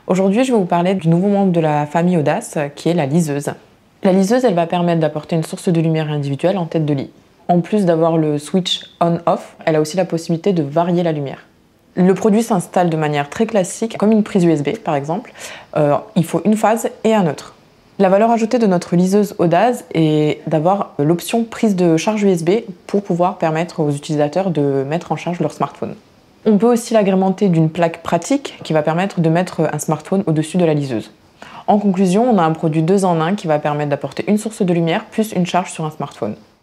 Aujourd'hui, je vais vous parler du nouveau membre de la famille Audace, qui est la liseuse. La liseuse, elle va permettre d'apporter une source de lumière individuelle en tête de lit. En plus d'avoir le switch on-off, elle a aussi la possibilité de varier la lumière. Le produit s'installe de manière très classique, comme une prise USB par exemple. Il faut une phase et un neutre. La valeur ajoutée de notre liseuse Audace est d'avoir l'option prise de charge USB pour pouvoir permettre aux utilisateurs de mettre en charge leur smartphone. On peut aussi l'agrémenter d'une plaque pratique qui va permettre de mettre un smartphone au-dessus de la liseuse. En conclusion, on a un produit 2 en 1 qui va permettre d'apporter une source de lumière plus une charge sur un smartphone.